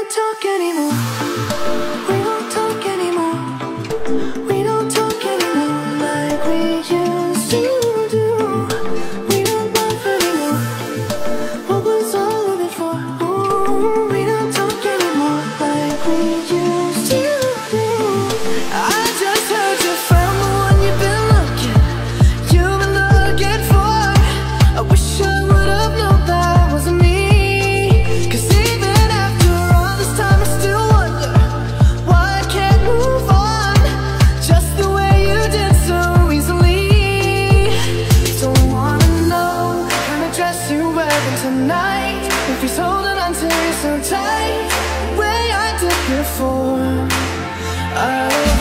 don't talk anymore. We don't talk anymore. We don't talk anymore like we used to do. We don't laugh anymore. What was all of it for? Ooh, we don't talk anymore like we used to do. I just heard you found the one you've been looking for. I wish I would have known that wasn't me. 'Cause even after all this time I still wonder why I can't move on just the way you did so easily. Don't wanna know the kind of dress you're wearing tonight, if he's holding on to you so tight, the way I did before. I